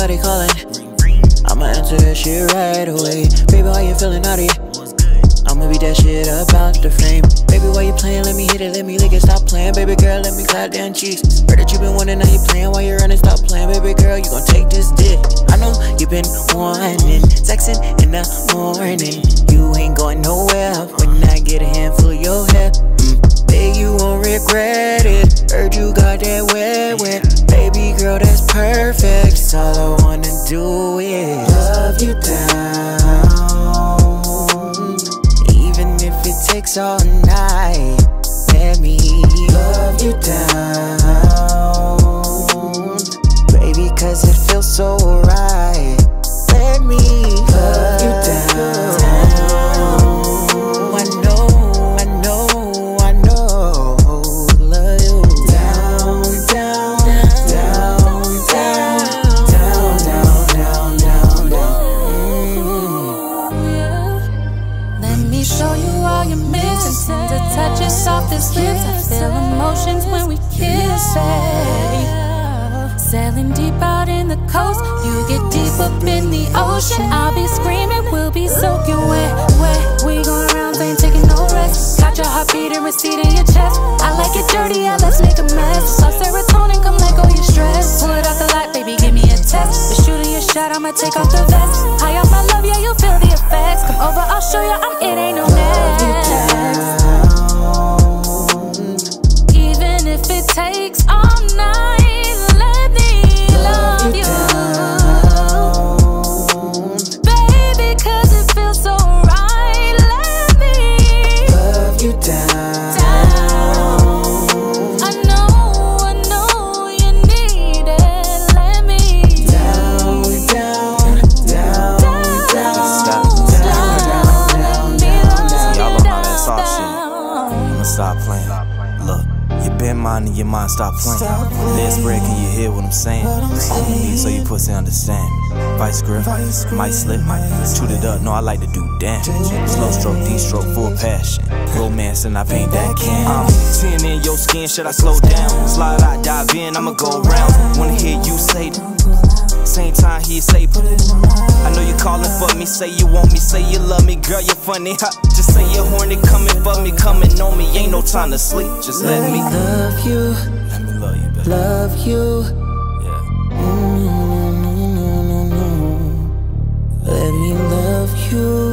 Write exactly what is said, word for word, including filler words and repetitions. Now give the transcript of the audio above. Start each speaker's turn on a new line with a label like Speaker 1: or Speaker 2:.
Speaker 1: Shawty calling, I'ma answer that shit right away. Baby, how you feeling naughty? I'ma beat that shit up out the frame. Baby, why you playing? Let me hit it, let me lick it, stop playing. Baby girl, let me clap down cheeks. Heard that you been wanting, now you playing. While you running, stop playing. Baby girl, you gon' take this dick. I know you been wanting, texting in the morning. You ain't going nowhere when I get a handful of your hair. mm. Babe, you won't regret it. Heard you got that wet, wet. Baby girl, that's perfect. That's all I wanna do is love you down. It takes all night. Let me love you down, baby, cause it feels so right. Let me love you down. I know, I know, I know. Love you down, down, down, down, down, down, down, down, down.
Speaker 2: Let me show you all you're missing. The touch is soft as lips. I feel emotions when we kiss it. Sailing deep out in the coast, you get deep up in the ocean. I'll be screaming, we'll be soaking wet, wet. We going around, ain't taking no rest. Got your heart beating, receipt in your chest. I like it dirty, yeah, let's make a mess. So serotonin, come let go your stress. Pull it out the light, baby, give me a text. But shooting your shot, I'ma take off the vest. High off my love, yeah, you feel the effects. Come over, I'll show you, I'm it, ain't no next. Even if it takes all night, let me love you, baby, cause it feels so right. Let me
Speaker 1: love you down.
Speaker 2: I know, I know you need it. Let me
Speaker 1: down, down, down, down,
Speaker 3: Stop.
Speaker 1: down, down, down, down.
Speaker 3: Y'all don't know that soft shit. I'ma stop playing. Look, you been minding your mind, stop playing. Lead spread, can you hear what I'm saying? On my knees so you pussy understand me. Vice grip, might slip, shoot it up, no, I like to do damage. Slow stroke, D-stroke, full passion. Romance and I paint that can. I'm ten in your skin, should I slow down? Slide out, dive in, I'ma go round. Wanna hear you say that. Same time he say, put it. I know you calling for me, say you want me, say you love me, girl, you're funny. Ha. Just say you're horny, coming for me, coming on me. Ain't no time to sleep, just let, let me
Speaker 1: love you.
Speaker 3: Let me love you, baby.
Speaker 1: Love you.
Speaker 3: Yeah.
Speaker 1: Mm, no, no, no, no, no. Let me love you.